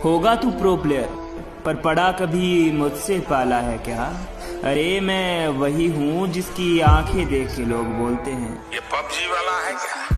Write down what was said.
होगा तू pro player, पर पढ़ा कभी मुझसे पाला है क्या? अरे मैं वही हूँ जिसकी आंखें देख के लोग बोलते हैं ये पबजी वाला है क्या?